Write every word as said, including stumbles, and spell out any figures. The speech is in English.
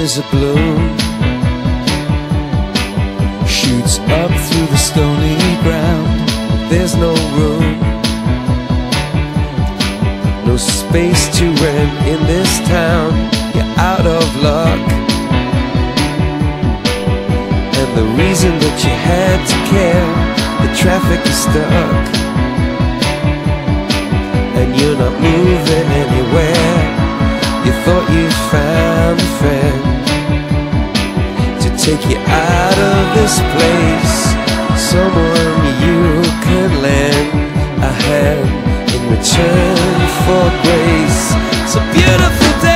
flowers are bloom, shoots up through the stony ground. There's no room, no space to rent in this town. You're out of luck, and the reason that you had to care, the traffic is stuck, and you're not moving anywhere. You thought you found a friend to take you out of this place, someone you can lend a hand in return for grace. It's a beautiful day.